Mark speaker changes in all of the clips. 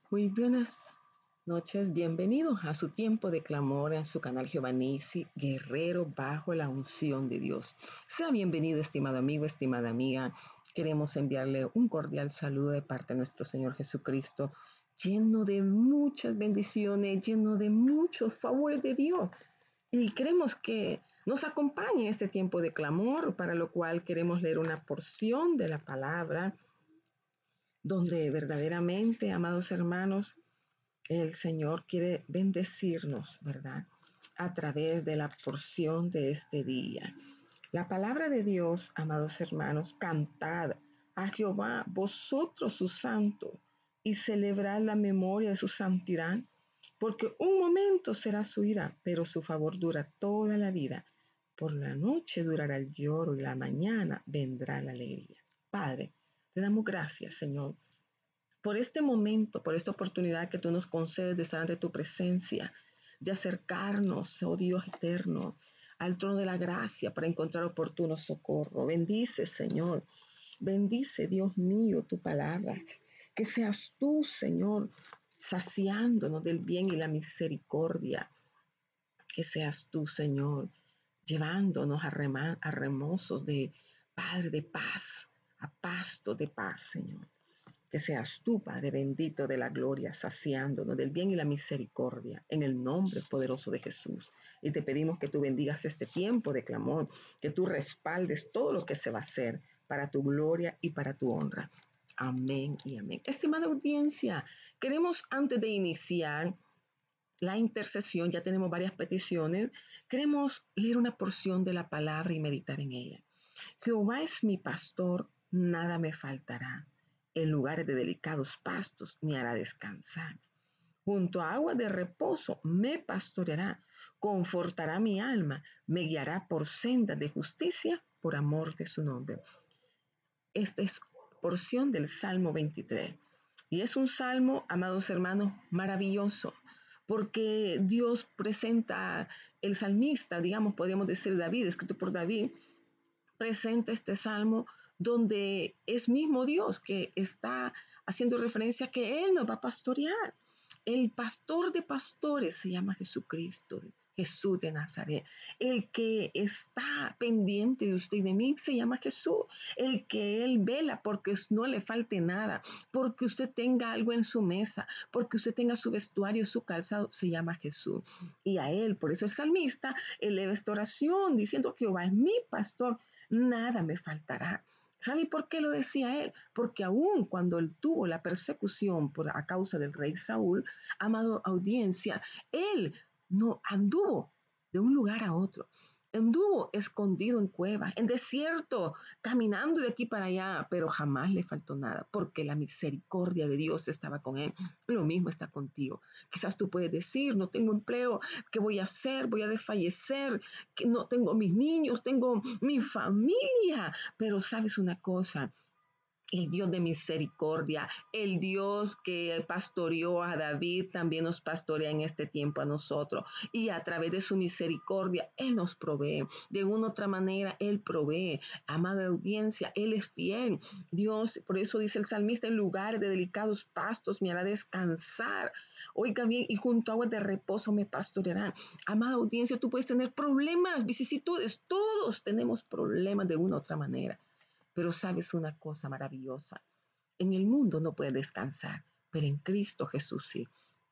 Speaker 1: Muy buenas noches, bienvenidos a su tiempo de clamor en su canal Jehová Nissi, guerrero bajo la unción de Dios. Sea bienvenido, estimado amigo, estimada amiga. Queremos enviarle un cordial saludo de parte de nuestro Señor Jesucristo, lleno de muchas bendiciones, lleno de muchos favores de Dios. Y queremos que nos acompañe en este tiempo de clamor, para lo cual queremos leer una porción de la palabra, donde verdaderamente, amados hermanos, el Señor quiere bendecirnos, ¿verdad? A través de la porción de este día. La palabra de Dios, amados hermanos, cantad a Jehová vosotros sus santos y celebrad la memoria de su santidad, porque un momento será su ira, pero su favor dura toda la vida. Por la noche durará el lloro y la mañana vendrá la alegría. Padre, te damos gracias, Señor, por este momento, por esta oportunidad que tú nos concedes de estar ante tu presencia, de acercarnos, oh Dios eterno, al trono de la gracia para encontrar oportuno socorro. Bendice, Señor. Bendice, Dios mío, tu palabra. Que seas tú, Señor, saciándonos del bien y la misericordia. Que seas tú, Señor, llevándonos a remozos de Padre de paz, a pasto de paz, Señor. Que seas tú, Padre bendito de la gloria, saciándonos del bien y la misericordia, en el nombre poderoso de Jesús. Y te pedimos que tú bendigas este tiempo de clamor, que tú respaldes todo lo que se va a hacer para tu gloria y para tu honra. Amén y amén. Estimada audiencia, queremos antes de iniciar la intercesión, ya tenemos varias peticiones, queremos leer una porción de la palabra y meditar en ella. Jehová es mi pastor, nada me faltará. En lugares de delicados pastos me hará descansar. Junto a aguas de reposo me pastoreará, confortará mi alma, me guiará por sendas de justicia por amor de su nombre. Esta es porción del Salmo 23. Y es un salmo, amados hermanos, maravilloso, porque Dios presenta el salmista, digamos, podríamos decir David, escrito por David, presenta este salmo donde es mismo Dios que está haciendo referencia a que Él nos va a pastorear. El pastor de pastores se llama Jesucristo, Jesús de Nazaret. El que está pendiente de usted y de mí se llama Jesús. El que Él vela porque no le falte nada, porque usted tenga algo en su mesa, porque usted tenga su vestuario, su calzado, se llama Jesús. Y a Él, por eso el salmista eleva esta oración diciendo: Jehová es mi pastor, nada me faltará. ¿Sabe por qué lo decía él? Porque aún cuando él tuvo la persecución a causa del rey Saúl, amado audiencia, él no anduvo de un lugar a otro. Anduvo escondido en cuevas, en desierto, caminando de aquí para allá, pero jamás le faltó nada, porque la misericordia de Dios estaba con él. Lo mismo está contigo. Quizás tú puedes decir: no tengo empleo, ¿qué voy a hacer? Voy a desfallecer, que no tengo mis niños, tengo mi familia. Pero sabes una cosa, el Dios de misericordia, el Dios que pastoreó a David, también nos pastorea en este tiempo a nosotros. Y a través de su misericordia, Él nos provee. De una u otra manera, Él provee. Amada audiencia, Él es fiel. Dios, por eso dice el salmista: en lugares de delicados pastos me hará descansar. Oiga bien, y junto a aguas de reposo me pastoreará. Amada audiencia, tú puedes tener problemas, vicisitudes. Todos tenemos problemas de una u otra manera. Pero sabes una cosa maravillosa: en el mundo no puedes descansar, pero en Cristo Jesús sí.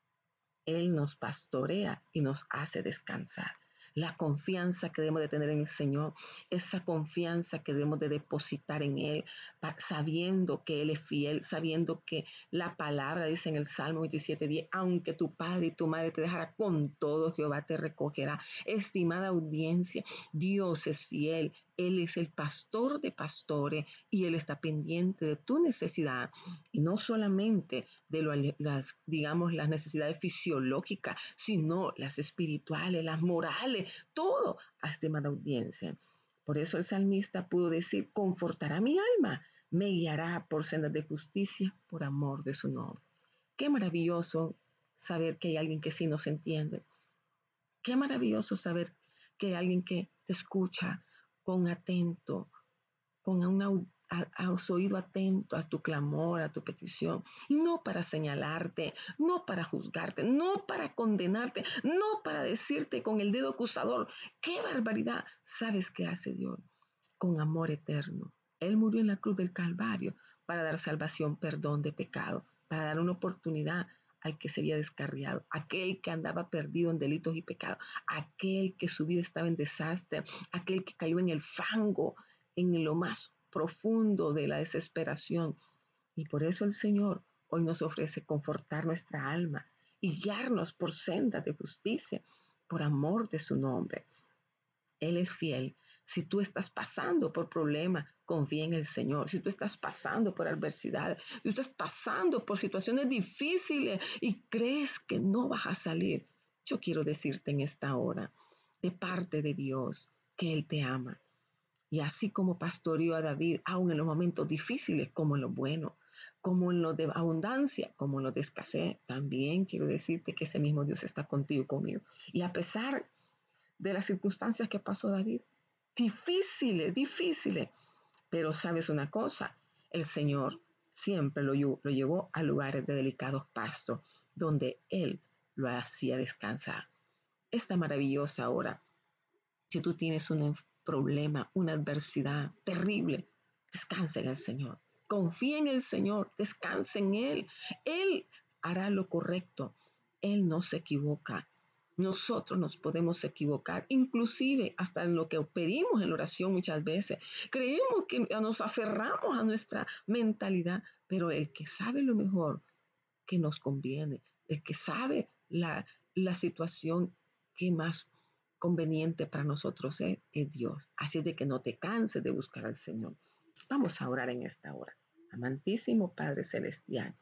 Speaker 1: Él nos pastorea y nos hace descansar. La confianza que debemos de tener en el Señor, esa confianza que debemos de depositar en Él, sabiendo que Él es fiel, sabiendo que la palabra dice en el Salmo 27:10: aunque tu padre y tu madre te dejara, con todo Jehová te recogerá. Estimada audiencia, Dios es fiel. Él es el pastor de pastores y Él está pendiente de tu necesidad, y no solamente de digamos, las necesidades fisiológicas, sino las espirituales, las morales, todo, estimada audiencia. Por eso el salmista pudo decir: confortará mi alma, me guiará por sendas de justicia por amor de su nombre. Qué maravilloso saber que hay alguien que sí nos entiende. Qué maravilloso saber que hay alguien que te escucha con atento, con una has oído atento a tu clamor, a tu petición, y no para señalarte, no para juzgarte, no para condenarte, no para decirte con el dedo acusador, ¡qué barbaridad! ¿Sabes qué hace Dios? Con amor eterno. Él murió en la cruz del Calvario para dar salvación, perdón de pecado, para dar una oportunidad al que se había descarriado, aquel que andaba perdido en delitos y pecados, aquel que su vida estaba en desastre, aquel que cayó en el fango, en lo más profundo de la desesperación. Y por eso el Señor hoy nos ofrece confortar nuestra alma y guiarnos por sendas de justicia, por amor de su nombre. Él es fiel. Si tú estás pasando por problemas, confía en el Señor. Si tú estás pasando por adversidad, si tú estás pasando por situaciones difíciles y crees que no vas a salir, yo quiero decirte en esta hora, de parte de Dios, que Él te ama. Y así como pastoreó a David, aun en los momentos difíciles, como en los buenos, como en los de abundancia, como en los de escasez, también quiero decirte que ese mismo Dios está contigo y conmigo. Y a pesar de las circunstancias que pasó David, difíciles, difíciles, pero sabes una cosa, el Señor siempre lo llevó a lugares de delicados pastos, donde Él lo hacía descansar. Esta maravillosa hora, si tú tienes un problema, una adversidad terrible, descansa en el Señor. Confía en el Señor, descansa en Él. Él hará lo correcto. Él no se equivoca. Nosotros nos podemos equivocar, inclusive hasta en lo que pedimos en la oración muchas veces. Creemos que nos aferramos a nuestra mentalidad, pero el que sabe lo mejor que nos conviene, el que sabe la situación que más conveniente para nosotros es Dios. Así es de que no te canses de buscar al Señor. Vamos a orar en esta hora. Amantísimo Padre Celestial,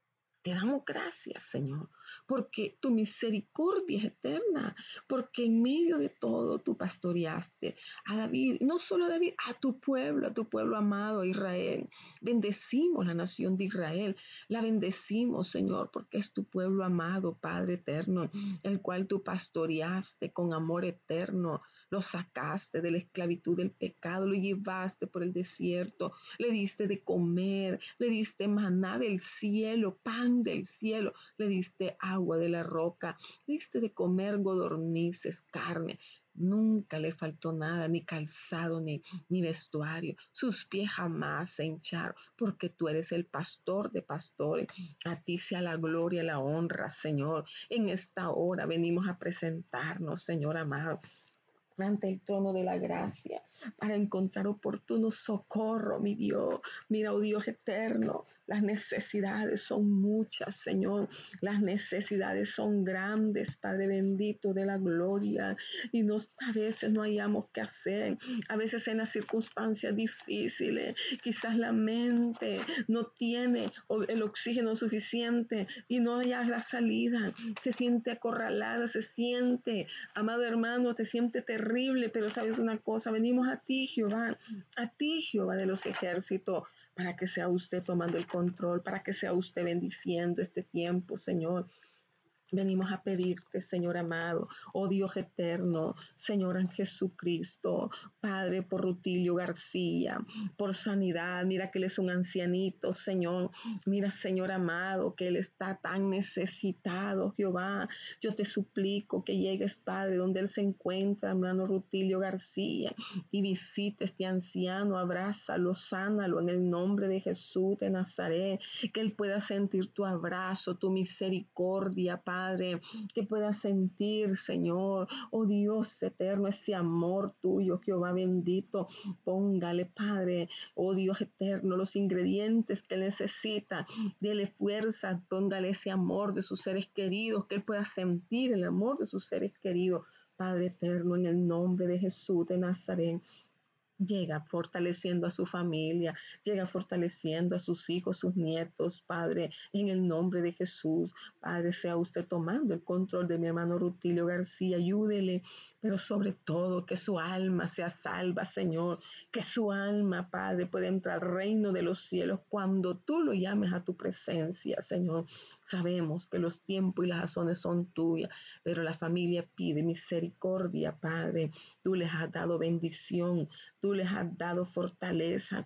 Speaker 1: te damos gracias, Señor, porque tu misericordia es eterna, porque en medio de todo tú pastoreaste a David, no solo a David, a tu pueblo amado Israel. Bendecimos la nación de Israel, la bendecimos, Señor, porque es tu pueblo amado, Padre eterno, el cual tú pastoreaste con amor eterno, lo sacaste de la esclavitud del pecado, lo llevaste por el desierto, le diste de comer, le diste maná del cielo, pan del cielo, le diste agua de la roca, le diste de comer godornices, carne. Nunca le faltó nada, ni calzado, ni vestuario. Sus pies jamás se hincharon, porque tú eres el pastor de pastores. A ti sea la gloria y la honra, Señor. En esta hora venimos a presentarnos, Señor amado, ante el trono de la gracia para encontrar oportuno socorro, mi Dios. Mira, oh Dios eterno, las necesidades son muchas, Señor. Las necesidades son grandes, Padre bendito de la gloria. Y a veces no hayamos qué hacer. A veces en las circunstancias difíciles, quizás la mente no tiene el oxígeno suficiente y no haya la salida. Se siente acorralada, se siente, amado hermano, te siente terrible, pero sabes una cosa, venimos a ti, Jehová de los ejércitos, para que sea usted tomando el control, para que sea usted bendiciendo este tiempo, Señor. Venimos a pedirte, Señor amado, oh Dios eterno, Señor Jesucristo, Padre, por Rutilio García, por sanidad. Mira que él es un ancianito, Señor. Mira, Señor amado, que él está tan necesitado, Jehová. Yo te suplico que llegues, Padre, donde él se encuentra, hermano Rutilio García, y visite este anciano, abrázalo, sánalo en el nombre de Jesús de Nazaret, que él pueda sentir tu abrazo, tu misericordia, Padre, que pueda sentir, Señor, oh Dios eterno, ese amor tuyo, Jehová bendito. Póngale, Padre, oh Dios eterno, los ingredientes que necesita, dele fuerza, póngale ese amor de sus seres queridos, que él pueda sentir el amor de sus seres queridos. Padre eterno, en el nombre de Jesús de Nazaret, llega fortaleciendo a su familia, llega fortaleciendo a sus hijos, sus nietos, Padre, en el nombre de Jesús. Padre, sea usted tomando el control de mi hermano Rutilio García, ayúdele, pero sobre todo que su alma sea salva, Señor, que su alma, Padre, pueda entrar al reino de los cielos cuando tú lo llames a tu presencia, Señor. Sabemos que los tiempos y las razones son tuyas, pero la familia pide misericordia, Padre. Tú les has dado bendición, tú les has dado fortaleza,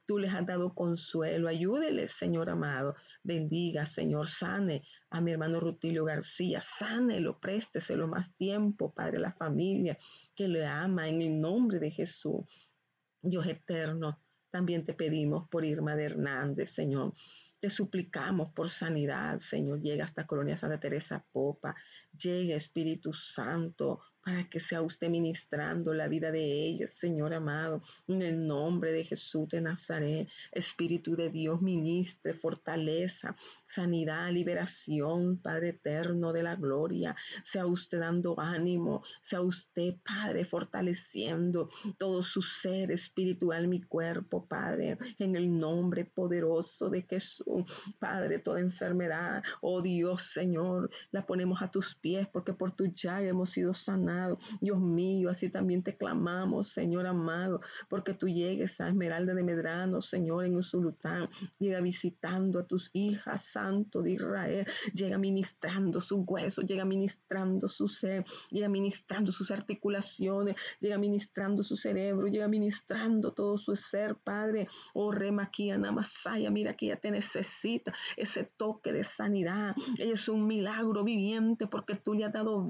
Speaker 1: Tú les has dado consuelo. Ayúdeles, Señor amado. Bendiga, Señor, sane a mi hermano Rutilio García. Sánelo, présteselo más tiempo, Padre, la familia que le ama en el nombre de Jesús. Dios eterno, también te pedimos por Irma de Hernández, Señor. Te suplicamos por sanidad, Señor. Llega hasta Colonia Santa Teresa Popa. Llegue Espíritu Santo para que sea usted ministrando la vida de ella, Señor amado. En el nombre de Jesús de Nazaret, Espíritu de Dios, ministre, fortaleza, sanidad, liberación, Padre eterno de la gloria. Sea usted dando ánimo, sea usted, Padre, fortaleciendo todo su ser espiritual, mi cuerpo, Padre, en el nombre poderoso de Jesús. Padre, toda enfermedad, oh Dios, Señor, la ponemos a tus pies porque por tu llaga hemos sido sanados. Dios mío, así también te clamamos, Señor amado, porque tú llegues a Esmeralda de Medrano, Señor, en Usulután. Llega visitando a tus hijas, Santo de Israel. Llega ministrando sus huesos, llega ministrando su ser, llega ministrando sus articulaciones, llega ministrando su cerebro, llega ministrando todo su ser, Padre. Oh, Remaquía, Namasaya, mira que ella te necesita ese toque de sanidad. Ella es un milagro viviente porque tú le has dado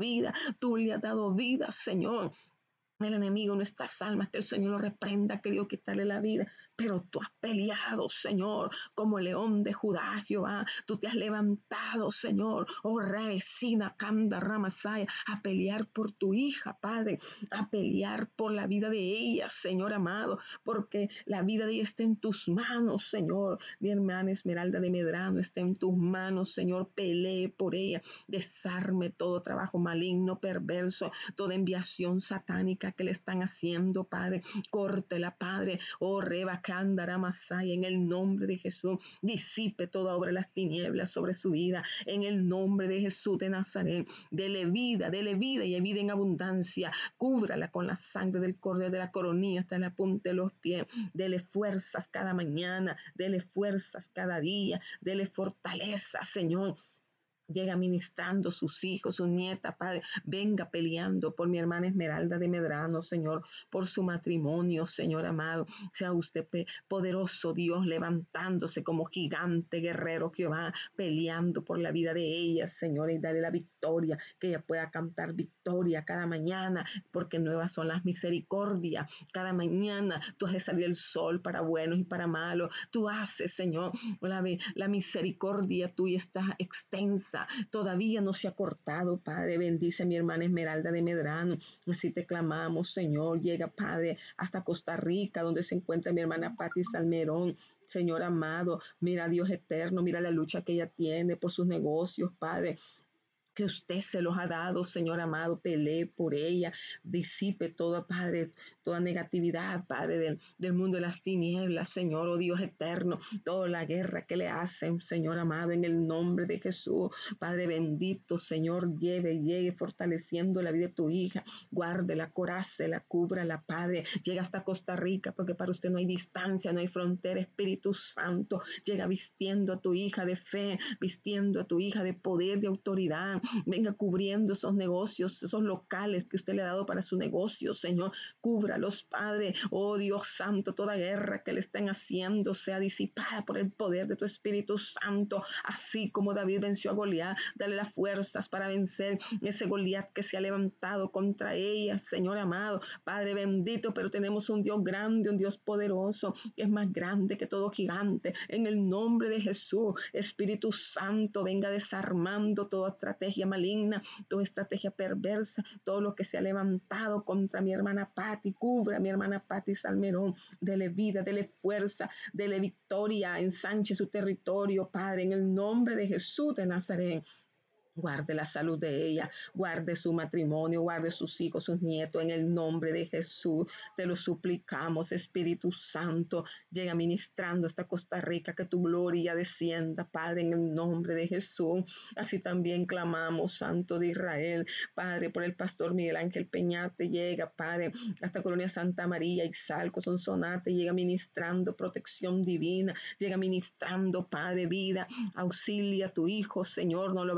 Speaker 1: vida, Señor. El enemigo, nuestras almas, que el Señor lo reprenda, ha querido quitarle la vida, pero tú has peleado, Señor, como el león de Judá, Jehová. Tú te has levantado, Señor, oh Resina, Kanda, Ramasaya, a pelear por tu hija, Padre, a pelear por la vida de ella, Señor amado, porque la vida de ella está en tus manos, Señor. Mi hermana Esmeralda de Medrano está en tus manos, Señor. Pelee por ella, desarme todo trabajo maligno, perverso, toda enviación satánica que le están haciendo, Padre. Córtela, Padre. Oh, Reba Cándara Masaya, en el nombre de Jesús. Disipe toda obra de las tinieblas sobre su vida. En el nombre de Jesús de Nazaret. Dele vida y vida en abundancia. Cúbrala con la sangre del cordero, de la coronilla hasta la punta de los pies. Dele fuerzas cada mañana. Dele fuerzas cada día. Dele fortaleza, Señor. Llega ministrando sus hijos, su nieta, Padre. Venga peleando por mi hermana Esmeralda de Medrano, Señor, por su matrimonio, Señor amado. Sea usted poderoso, Dios, levantándose como gigante, guerrero Jehová, peleando por la vida de ella, Señor, y dale la victoria, que ella pueda cantar victoria cada mañana, porque nuevas son las misericordias. Cada mañana tú haces salir el sol para buenos y para malos. Tú haces, Señor, la misericordia tuya está extensa. Todavía no se ha cortado, Padre. Bendice a mi hermana Esmeralda de Medrano. Así te clamamos, Señor. Llega, Padre, hasta Costa Rica, donde se encuentra mi hermana Patti Salmerón. Señor amado, mira a Dios eterno, mira la lucha que ella tiene por sus negocios, Padre, que usted se los ha dado, Señor amado. Pelee por ella, disipe toda, Padre, toda negatividad, Padre, del mundo de las tinieblas, Señor, oh Dios eterno, toda la guerra que le hacen, Señor amado, en el nombre de Jesús, Padre bendito, Señor, llegue fortaleciendo la vida de tu hija, guárdela, corácela, cúbrala, Padre, llega hasta Costa Rica, porque para usted no hay distancia, no hay frontera. Espíritu Santo, llega vistiendo a tu hija de fe, vistiendo a tu hija de poder, de autoridad. Venga cubriendo esos negocios, esos locales que usted le ha dado para su negocio, Señor. Cúbralos, Padre. Oh Dios Santo, toda guerra que le están haciendo sea disipada por el poder de tu Espíritu Santo. Así como David venció a Goliat, dale las fuerzas para vencer ese Goliat que se ha levantado contra ella, Señor amado. Padre bendito, pero tenemos un Dios grande, un Dios poderoso, que es más grande que todo gigante. En el nombre de Jesús, Espíritu Santo, venga desarmando toda estrategia maligna, toda estrategia perversa, todo lo que se ha levantado contra mi hermana Patti. Cubra a mi hermana Patti Salmerón, dele vida, dele fuerza, dele victoria, ensanche su territorio, Padre, en el nombre de Jesús de Nazaret. Guarde la salud de ella, guarde su matrimonio, guarde sus hijos, sus nietos, en el nombre de Jesús. Te lo suplicamos, Espíritu Santo. Llega ministrando hasta Costa Rica, que tu gloria descienda, Padre, en el nombre de Jesús. Así también clamamos, Santo de Israel, Padre, por el pastor Miguel Ángel Peñate. Llega, Padre, hasta Colonia Santa María y Salco, Sonsonate. Llega ministrando protección divina. Llega ministrando, Padre, vida. Auxilia a tu hijo, Señor, no lo vayas a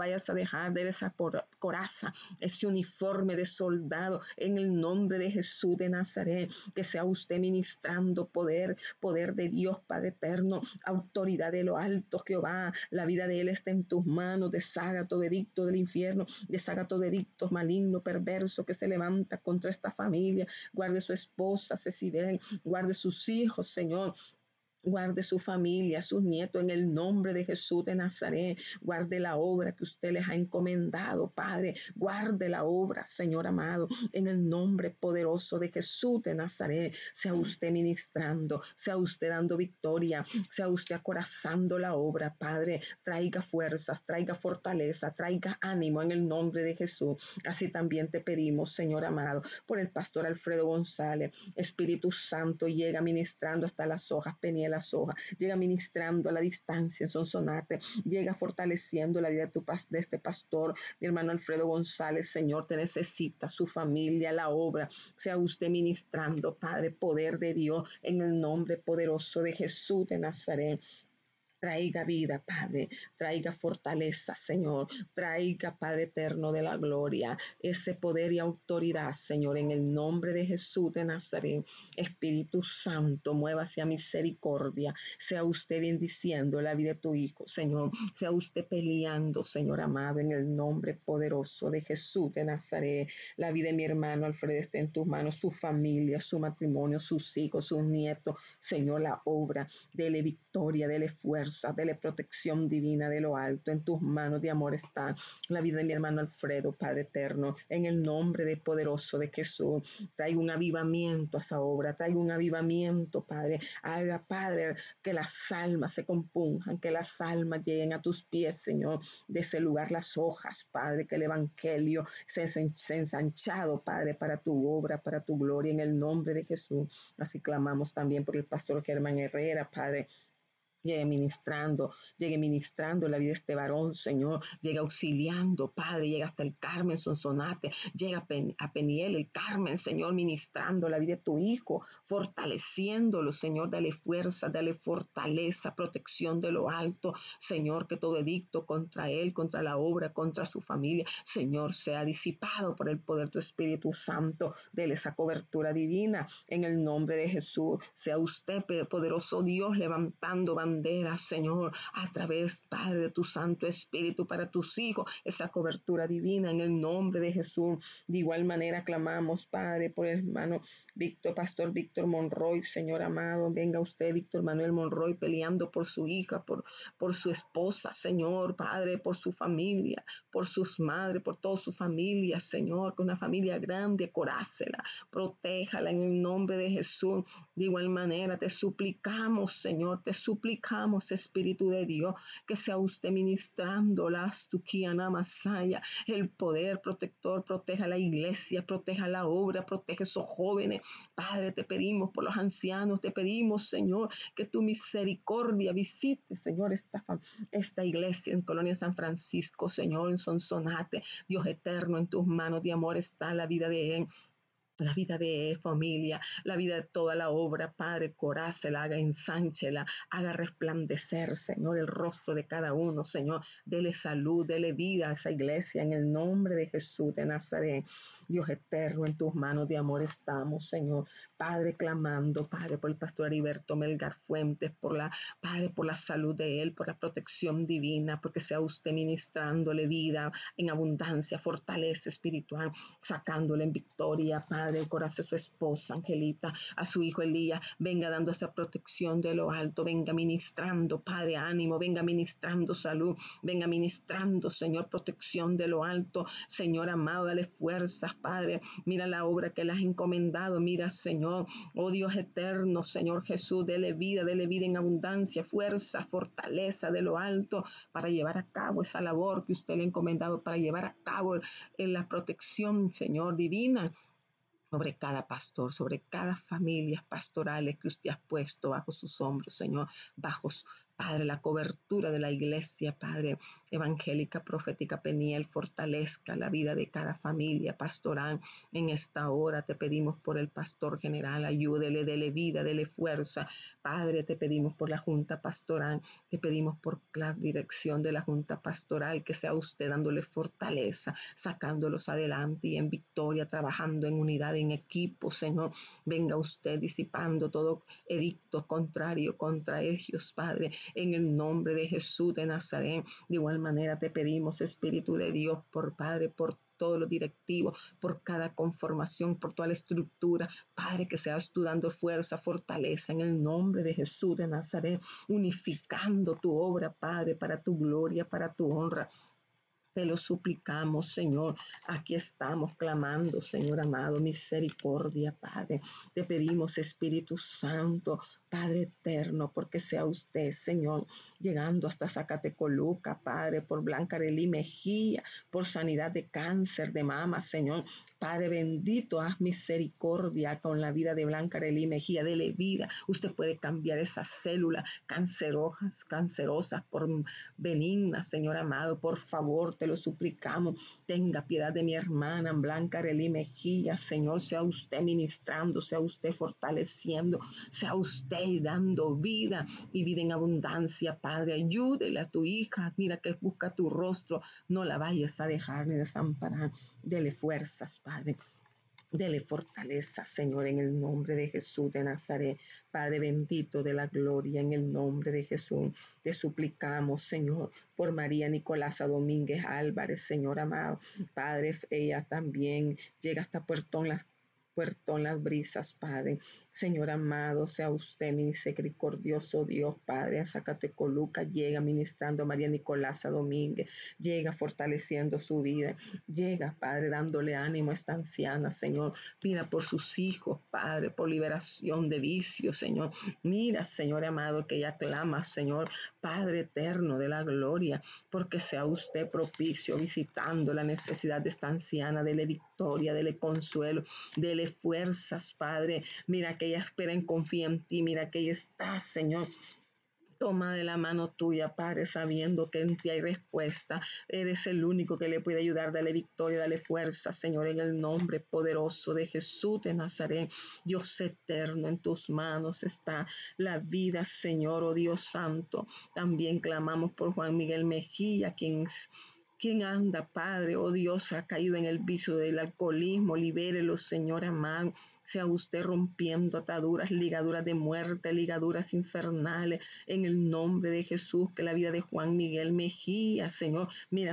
Speaker 1: dejar de esa coraza, ese uniforme de soldado, en el nombre de Jesús de Nazaret, que sea usted ministrando poder de Dios Padre eterno, autoridad de lo alto, Jehová. La vida de él está en tus manos. Deshaga todo edicto del infierno, deshaga todo edicto maligno, perverso que se levanta contra esta familia. Guarde su esposa Cecibel, guarde sus hijos, Señor. Guarde su familia, sus nietos, en el nombre de Jesús de Nazaret. Guarde la obra que usted les ha encomendado, Padre. Guarde la obra, Señor amado, en el nombre poderoso de Jesús de Nazaret. Sea usted ministrando, sea usted dando victoria, sea usted acorazando la obra, Padre. Traiga fuerzas, traiga fortaleza, traiga ánimo en el nombre de Jesús. Así también te pedimos, Señor amado, por el pastor Alfredo González. Espíritu Santo, llega ministrando hasta las hojas, Peniel las hojas, llega ministrando a la distancia en Sonsonate, llega fortaleciendo la vida de este pastor, mi hermano Alfredo González. Señor, te necesita, su familia, la obra, sea usted ministrando, Padre, poder de Dios, en el nombre poderoso de Jesús de Nazaret. Traiga vida, Padre, traiga fortaleza, Señor, traiga, Padre eterno de la gloria, ese poder y autoridad, Señor, en el nombre de Jesús de Nazaret. Espíritu Santo, mueva hacia misericordia, sea usted bendiciendo la vida de tu Hijo, Señor, sea usted peleando, Señor amado, en el nombre poderoso de Jesús de Nazaret. La vida de mi hermano Alfredo está en tus manos, su familia, su matrimonio, sus hijos, sus nietos, Señor, la obra, dele victoria, dele fuerza, dele protección divina de lo alto. En tus manos de amor está la vida de mi hermano Alfredo, Padre eterno, en el nombre de poderoso de Jesús. Traiga un avivamiento a esa obra, traiga un avivamiento, Padre. Haga, Padre, que las almas se compunjan, que las almas lleguen a tus pies, Señor, de ese lugar las hojas, Padre, que el evangelio se ensanchado, Padre, para tu obra, para tu gloria, en el nombre de Jesús. Así clamamos también por el pastor Germán Herrera, Padre. Llegue ministrando la vida de este varón, Señor, llega auxiliando, Padre, llega hasta el Carmen Sonsonate, llega a Peniel, el Carmen, Señor, ministrando la vida de tu Hijo, fortaleciéndolo, Señor, dale fuerza, dale fortaleza, protección de lo alto, Señor, que todo edicto contra él, contra la obra, contra su familia, Señor, sea disipado por el poder de tu Espíritu Santo, dele esa cobertura divina, en el nombre de Jesús. Sea usted, poderoso Dios, levantando bandera, Señor, a través, Padre, de tu Santo Espíritu para tus hijos, esa cobertura divina en el nombre de Jesús. De igual manera clamamos, Padre, por el hermano Pastor Víctor Monroy, Señor amado, venga usted, Víctor Manuel Monroy, peleando por su hija, por su esposa, Señor, Padre, por su familia, por sus madres, por toda su familia, Señor, que una familia grande, corácela, protéjala en el nombre de Jesús. De igual manera te suplicamos, Señor, te suplicamos, Espíritu de Dios, que sea usted ministrando las Tuquiana Masaya, el poder protector, proteja la iglesia, proteja la obra, protege a esos jóvenes. Padre, te pedimos por los ancianos, te pedimos, Señor, que tu misericordia visite, Señor, esta iglesia en Colonia San Francisco, Señor, en Sonsonate. Dios eterno, en tus manos de amor está la vida de él, la vida de familia, la vida de toda la obra, Padre, corácela, haga ensánchela, haga resplandecer, Señor, el rostro de cada uno, Señor, dele salud, dele vida a esa iglesia, en el nombre de Jesús de Nazaret. Dios eterno, en tus manos de amor estamos, Señor, Padre, clamando, Padre, por el pastor Heriberto Melgar Fuentes, Padre, por la salud de él, por la protección divina, porque sea usted ministrándole vida en abundancia, fortaleza espiritual, sacándole en victoria, Padre, el corazón de su esposa, Angelita, a su hijo Elías, venga dando esa protección de lo alto, venga ministrando, Padre, ánimo, venga ministrando salud, venga ministrando, Señor, protección de lo alto, Señor amado, dale fuerzas, Padre, mira la obra que le has encomendado, mira, Señor, oh Dios eterno, Señor Jesús, dele vida en abundancia, fuerza, fortaleza de lo alto, para llevar a cabo esa labor que usted le ha encomendado, para llevar a cabo en la protección, Señor, divina, sobre cada pastor, sobre cada familia pastorales que usted ha puesto bajo sus hombros, Señor, Padre, la cobertura de la iglesia, Padre, evangélica, profética Peniel, fortalezca la vida de cada familia pastoral. En esta hora te pedimos por el pastor general, ayúdele, dele vida, dele fuerza. Padre, te pedimos por la junta pastoral, te pedimos por la dirección de la junta pastoral, que sea usted dándole fortaleza, sacándolos adelante y en victoria, trabajando en unidad, en equipo, Señor. Venga usted disipando todo edicto contrario contra ellos, Padre, en el nombre de Jesús de Nazaret. De igual manera te pedimos, Espíritu de Dios, por Padre, por todos los directivos, por cada conformación, por toda la estructura, Padre, que seas tú dando fuerza, fortaleza en el nombre de Jesús de Nazaret, unificando tu obra, Padre, para tu gloria, para tu honra. Te lo suplicamos, Señor. Aquí estamos clamando, Señor amado, misericordia, Padre. Te pedimos, Espíritu Santo, Padre eterno, porque sea usted, Señor, llegando hasta Zacatecoluca, Padre, por Blanca Arely Mejía, por sanidad de cáncer de mama, Señor. Padre bendito, haz misericordia con la vida de Blanca Arely Mejía, dele vida. Usted puede cambiar esas células cancerosas por benignas, Señor amado, por favor, te lo suplicamos. Tenga piedad de mi hermana Blanca Arely Mejía, Señor, sea usted ministrando, sea usted fortaleciendo, sea usted dando vida y vida en abundancia, Padre. Ayúdele a tu hija, mira que busca tu rostro, no la vayas a dejar ni desamparar. Dele fuerzas, Padre. Dele fortaleza, Señor, en el nombre de Jesús de Nazaret. Padre bendito de la gloria, en el nombre de Jesús. Te suplicamos, Señor, por María Nicolasa Domínguez Álvarez, Señor amado. Padre, ella también llega hasta Puertón Las Brisas, Padre. Señor amado, sea usted misericordioso Dios, Padre, a Zacatecoluca, llega ministrando a María Nicolasa Domínguez, llega fortaleciendo su vida, llega, Padre, dándole ánimo a esta anciana, Señor. Mira por sus hijos, Padre, por liberación de vicios, Señor. Mira, Señor amado, que ella clama, Señor, Padre eterno de la gloria, porque sea usted propicio visitando la necesidad de esta anciana, dele victoria, dele consuelo, dele fuerzas, Padre. Mira que ella espera y confía en ti, mira que ella está, Señor. Toma de la mano tuya, Padre, sabiendo que en ti hay respuesta. Eres el único que le puede ayudar. Dale victoria, dale fuerza, Señor, en el nombre poderoso de Jesús de Nazaret. Dios eterno, en tus manos está la vida, Señor, oh Dios santo. También clamamos por Juan Miguel Mejía, quien anda, Padre, oh Dios, ha caído en el vicio del alcoholismo. Libérelo, Señor amado. Sea usted rompiendo ataduras, ligaduras de muerte, ligaduras infernales, en el nombre de Jesús. Que la vida de Juan Miguel Mejía, Señor,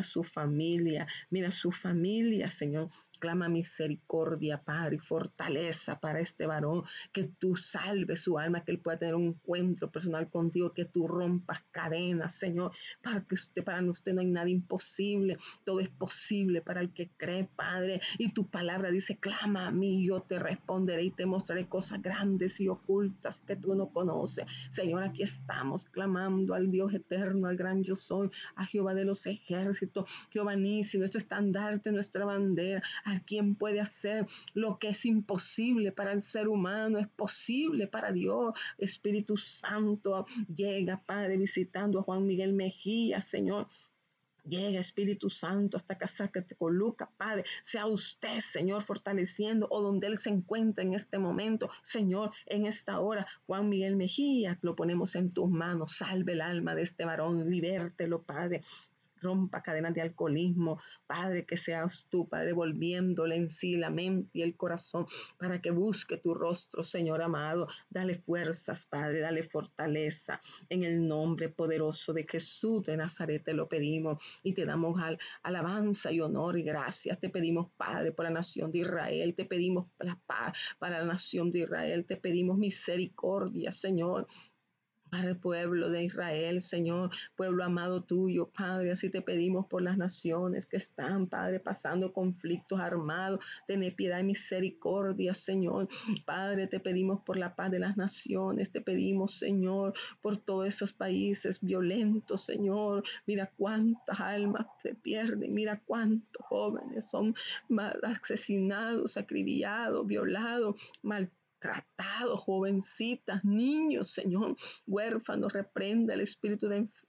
Speaker 1: mira su familia, Señor. Clama misericordia, Padre, y fortaleza para este varón, que tú salves su alma, que él pueda tener un encuentro personal contigo, que tú rompas cadenas, Señor, para usted no hay nada imposible, todo es posible para el que cree, Padre, y tu palabra dice, clama a mí, yo te responderé y te mostraré cosas grandes y ocultas que tú no conoces. Señor, aquí estamos clamando al Dios eterno, al gran yo soy, a Jehová de los ejércitos, Jehová Nisi, nuestro estandarte, nuestra bandera, a quien puede hacer lo que es imposible para el ser humano, es posible para Dios. Espíritu Santo, llega, Padre, visitando a Juan Miguel Mejía, Señor. Llega Espíritu Santo hasta Zacatecoluca, Padre, sea usted, Señor, fortaleciendo o donde Él se encuentra en este momento, Señor, en esta hora. Juan Miguel Mejía, lo ponemos en tus manos, salve el alma de este varón, libértelo, Padre. Rompa cadenas de alcoholismo, Padre, que seas tú, Padre, volviéndole en sí la mente y el corazón para que busque tu rostro, Señor amado. Dale fuerzas, Padre, dale fortaleza. En el nombre poderoso de Jesús de Nazaret te lo pedimos y te damos alabanza y honor y gracias. Te pedimos, Padre, por la nación de Israel. Te pedimos la paz para la nación de Israel. Te pedimos misericordia, Señor, para el pueblo de Israel, Señor, pueblo amado tuyo, Padre. Así te pedimos por las naciones que están, Padre, pasando conflictos armados. Ten piedad y misericordia, Señor. Padre, te pedimos por la paz de las naciones. Te pedimos, Señor, por todos esos países violentos, Señor. Mira cuántas almas se pierden. Mira cuántos jóvenes son asesinados, acribillados, violados, maltratados, maltratados, jovencitas, niños, Señor, huérfanos, reprenda el espíritu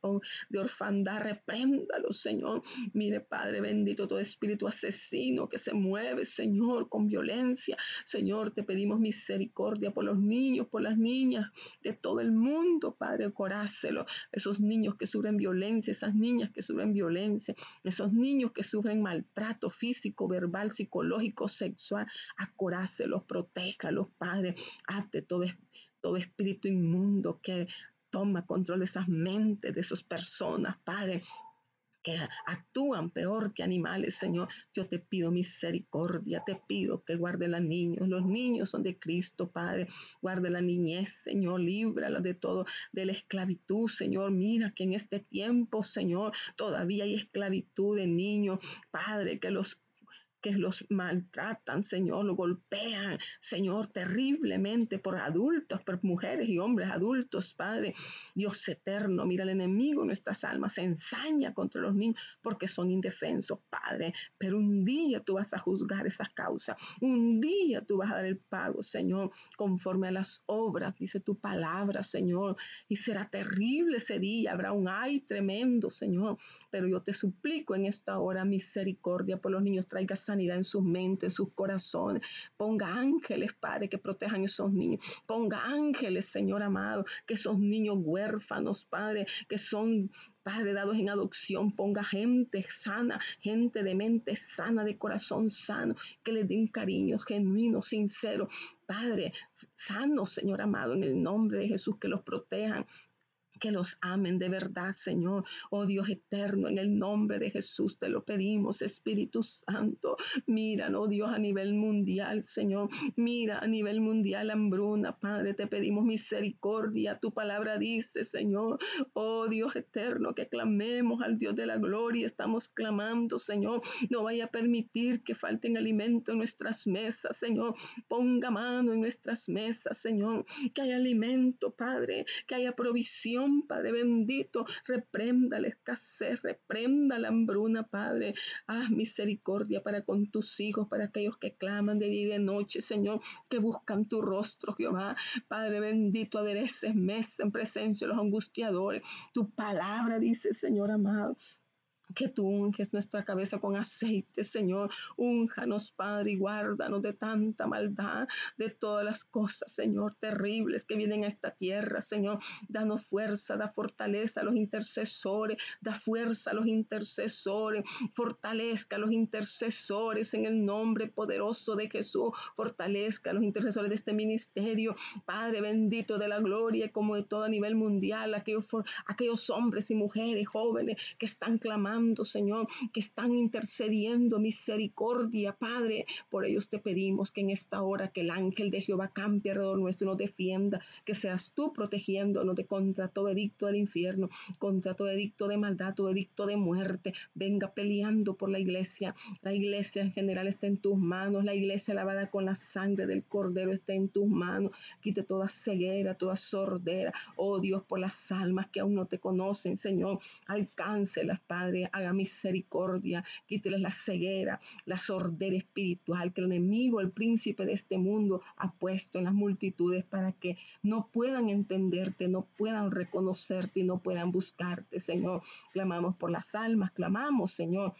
Speaker 1: de orfandad, repréndalo, Señor. Mire, Padre bendito, todo espíritu asesino que se mueve, Señor, con violencia. Señor, te pedimos misericordia por los niños, por las niñas de todo el mundo, Padre, corácelo. Esos niños que sufren violencia, esas niñas que sufren violencia, esos niños que sufren maltrato físico, verbal, psicológico, sexual, acorácelos, protéjalos, Padre. Ate todo espíritu inmundo que toma control de esas mentes, de esas personas, Padre, que actúan peor que animales, Señor. Yo te pido misericordia, te pido que guarde a los niños. Los niños son de Cristo, Padre. Guarde la niñez, Señor, líbrala de todo, de la esclavitud, Señor. Mira que en este tiempo, Señor, todavía hay esclavitud de niños, Padre, que los maltratan, Señor, los golpean, Señor, terriblemente por adultos, por mujeres y hombres adultos, Padre. Dios eterno, mira el enemigo, nuestras almas se ensaña contra los niños porque son indefensos, Padre. Pero un día tú vas a juzgar esas causas, un día tú vas a dar el pago, Señor, conforme a las obras, dice tu palabra, Señor, y será terrible ese día, habrá un ay tremendo, Señor, pero yo te suplico en esta hora misericordia por los niños, traiga sanidad en sus mentes, en sus corazones. Ponga ángeles, Padre, que protejan a esos niños. Ponga ángeles, Señor amado, que esos niños huérfanos, Padre, que son, Padre, dados en adopción, ponga gente sana, gente de mente sana, de corazón sano, que les dé un cariño genuino, sincero. Padre, sano, Señor amado, en el nombre de Jesús, que los protejan, que los amen de verdad, Señor. Oh Dios eterno, en el nombre de Jesús te lo pedimos, Espíritu Santo. Mira, oh Dios, a nivel mundial, Señor. Mira a nivel mundial, hambruna, Padre, te pedimos misericordia. Tu palabra dice, Señor, oh Dios eterno, que clamemos al Dios de la gloria. Estamos clamando, Señor. No vaya a permitir que falten alimento en nuestras mesas, Señor. Ponga mano en nuestras mesas, Señor. Que haya alimento, Padre, que haya provisión, Padre bendito. Reprenda la escasez, reprenda la hambruna, Padre. Haz misericordia para con tus hijos, para aquellos que claman de día y de noche, Señor, que buscan tu rostro, Jehová. Padre bendito, adereces mesa en presencia de los angustiadores. Tu palabra dice, Señor amado, que tú unges nuestra cabeza con aceite, Señor. Únjanos, Padre, y guárdanos de tanta maldad, de todas las cosas, Señor, terribles que vienen a esta tierra, Señor. Danos fuerza, da fortaleza a los intercesores, da fuerza a los intercesores, fortalezca a los intercesores en el nombre poderoso de Jesús. Fortalezca a los intercesores de este ministerio, Padre bendito de la gloria, como de todo a nivel mundial, aquellos hombres y mujeres jóvenes que están clamando, Señor, que están intercediendo, misericordia, Padre. Por ellos te pedimos que en esta hora que el ángel de Jehová campe alrededor nuestro y nos defienda, que seas tú protegiéndonos de contra todo edicto del infierno, contra todo edicto de maldad, todo edicto de muerte. Venga peleando por la iglesia. La iglesia en general está en tus manos. La iglesia lavada con la sangre del Cordero está en tus manos. Quite toda ceguera, toda sordera. Oh Dios, por las almas que aún no te conocen, Señor, alcáncelas, Padre. Haga misericordia, quíteles la ceguera, la sordera espiritual que el enemigo, el príncipe de este mundo, ha puesto en las multitudes para que no puedan entenderte, no puedan reconocerte y no puedan buscarte, Señor. Clamamos por las almas, clamamos, Señor,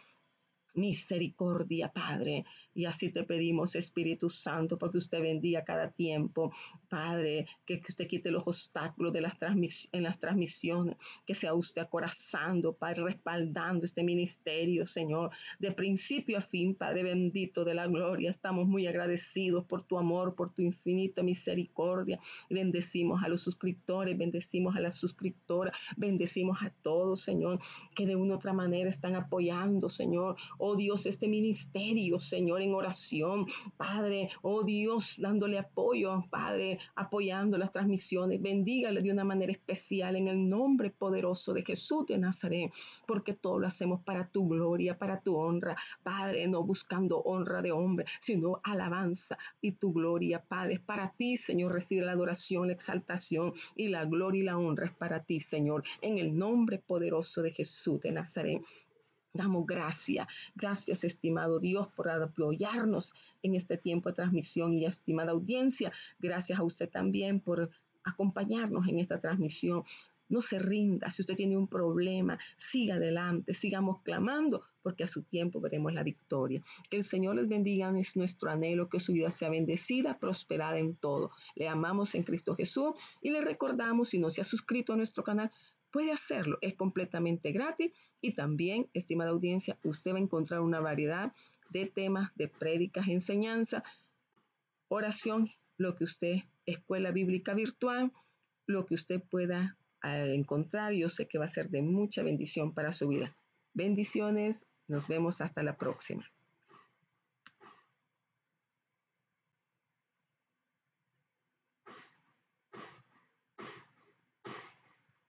Speaker 1: misericordia, Padre. Y así te pedimos, Espíritu Santo, porque usted bendiga cada tiempo, Padre, que usted quite los obstáculos de en las transmisiones, que sea usted acorazando, Padre, respaldando este ministerio, Señor, de principio a fin, Padre bendito de la gloria. Estamos muy agradecidos por tu amor, por tu infinita misericordia. Bendecimos a los suscriptores, bendecimos a las suscriptoras, bendecimos a todos, Señor, que de una u otra manera están apoyando, Señor. Oh Dios, este ministerio, Señor, en oración, Padre, oh Dios, dándole apoyo, Padre, apoyando las transmisiones. Bendígale de una manera especial en el nombre poderoso de Jesús de Nazaret, porque todo lo hacemos para tu gloria, para tu honra, Padre, no buscando honra de hombre, sino alabanza y tu gloria, Padre. Para ti, Señor, recibe la adoración, la exaltación y la gloria y la honra es para ti, Señor, en el nombre poderoso de Jesús de Nazaret. Damos gracias, estimado Dios, por apoyarnos en este tiempo de transmisión y estimada audiencia. Gracias a usted también por acompañarnos en esta transmisión. No se rinda, si usted tiene un problema, siga adelante, sigamos clamando, porque a su tiempo veremos la victoria. Que el Señor les bendiga, es nuestro anhelo, que su vida sea bendecida, prosperada en todo. Le amamos en Cristo Jesús y le recordamos, si no se ha suscrito a nuestro canal, puede hacerlo, es completamente gratis y también, estimada audiencia, usted va a encontrar una variedad de temas, de prédicas, enseñanza, oración, lo que usted, escuela bíblica virtual, lo que usted pueda encontrar. Yo sé que va a ser de mucha bendición para su vida. Bendiciones, nos vemos hasta la próxima.